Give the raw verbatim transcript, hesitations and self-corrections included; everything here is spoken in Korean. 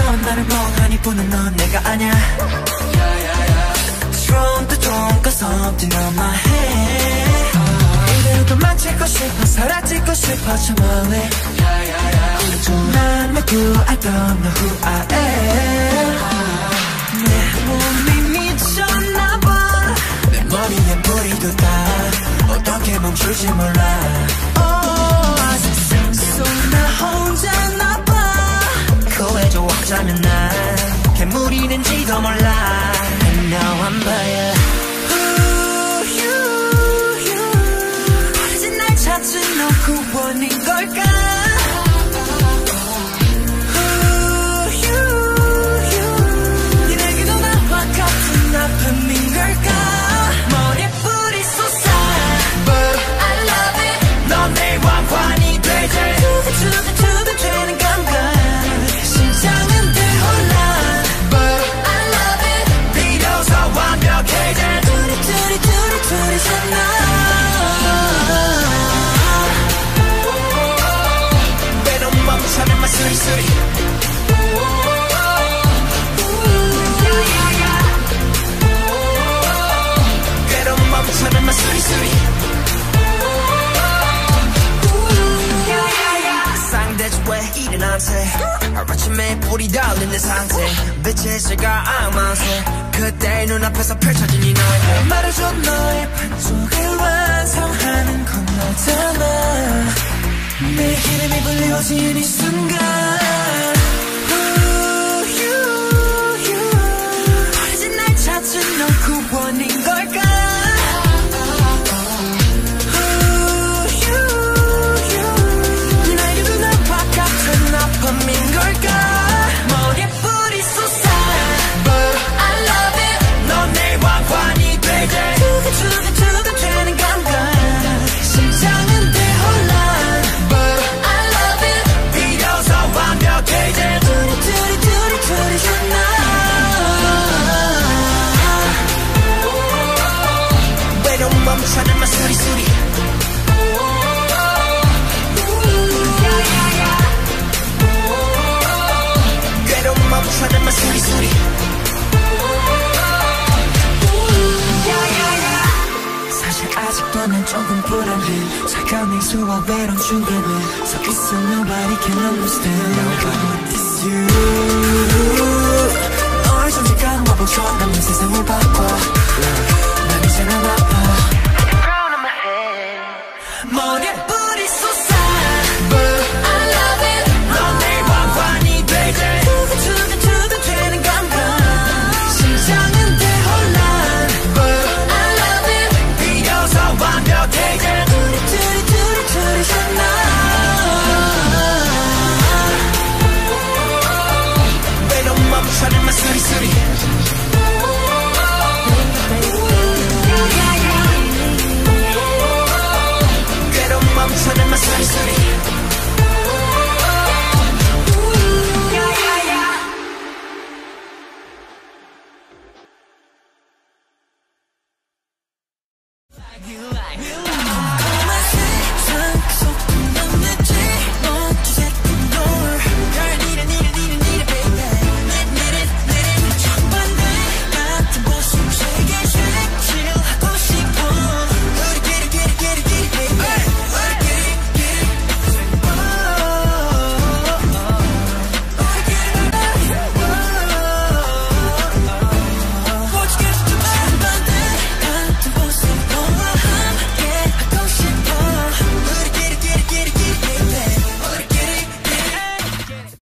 넌 나를 멍하니 보는 넌 내가 아냐 Strong to strong cause something on my head 이대로도 망치고 싶어 사라지고 싶어 저 멀리 난 막 you I don't know who I am 내 몸이 미쳤나봐 내 머리에 불이 돋아 어떻게 멈출지 몰라 oh, 아직 상속 나 혼자나봐 코에서 왔자면 난 괴물이는지도 몰라 And now I'm by Ooh, you, you 버려진 날 찾은 너 구원인 걸까 Ooh, you, you 니네게도 나와 같은 아픔인 걸까 머리에 뿌리 쏟아 But I love it 넌 내 왕관이 되지 두근두근 되는 감각 심장은 대혼란 But I love it 비로소 완벽해져 둘이 둘이 둘이 둘이서 나 외로움 멈춰면 막 수리수리 외로움 멈춰면 막 수리수리 상대지 왜 일어난 채 하루아침에 불이 달린 내 상태 빛의 시가 악마세 그때 눈앞에서 펼쳐진 이 너의 말해줘 너의 반쪽을 완성하는 건 너잖아 내 이름이 불려진 이 순간 Ooh, you, you 버려진 날 찾은 넌 구원인 걸까 아픔인 걸까 머리에 뿌리 쏟아 But I love it 넌 내 왕관이 되지 두근두근 되는 감각 심장은 대혼란 But I love it 비로소 완벽해져 둘이 둘이 둘이 둘이서 나 외로움 멈춰는 막 수리수리 멈춰는 막 수리수리 사실 아직도 난 조금 불안해 차가운 냉수와 외로운 중간에 서 있어 nobody can understand